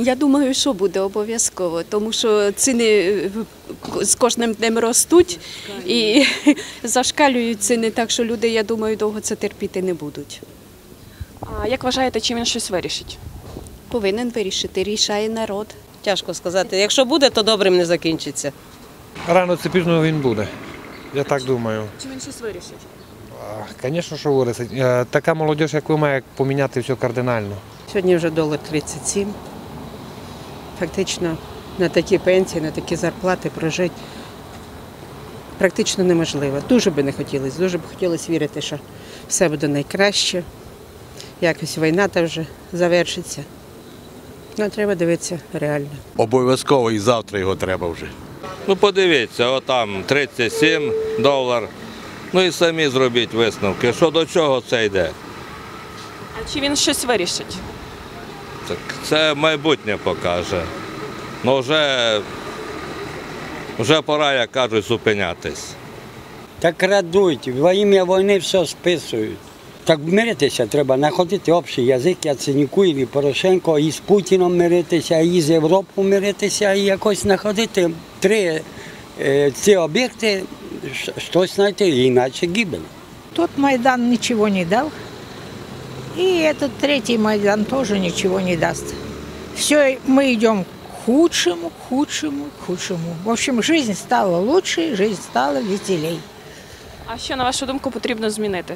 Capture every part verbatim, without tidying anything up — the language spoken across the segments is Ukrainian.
Я думаю, що буде обов'язково, тому що ціни з кожним днем ростуть і зашкалюють ціни, так що люди, я думаю, довго це терпіти не будуть. А як вважаєте, чи він щось вирішить? Повинен вирішити, рішає народ. Тяжко сказати. Якщо буде, то добрим не закінчиться. Рано чи пізно він буде, я так думаю. Чи він щось вирішить? Звісно, що вирішить. Така молодь, як ви, має поміняти все кардинально. Сьогодні вже долар тридцять сім. Фактично на такі пенсії, на такі зарплати прожити практично неможливо. Дуже би не хотілося, дуже б хотілося вірити, що все буде найкраще. Якось війна та вже завершиться. Ну, треба дивитися реально. Обов'язково і завтра його треба вже. Ну подивіться, отам тридцять сім доларів. Ну і самі зробіть висновки, що до чого це йде. А чи він щось вирішить? Так це майбутнє покаже. Ну вже, вже пора, як кажуть, зупинятись. Так крадуть, во ім'я війни все списують. Так миритися треба, знаходити общий язик Яценюку і Порошенко, і з Путіном миритися, і з Європою миритися, і якось знаходити три е, ці об'єкти, щось знайти, іначе гибель. Тот Майдан ничего не дал, и этот третий Майдан тоже ничего не даст. Все, мы идем к худшему, к худшему, к худшему. В общем, жизнь стала лучше, жизнь стала веселей. А що, на вашу думку, потрібно змінити?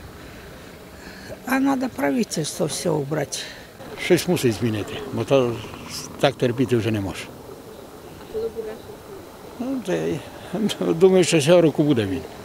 А надо правительство все убрать. Щось мусить змінити, бо то так терпіти вже не може. А коли буде? Ну, думаю, що цього року буде він.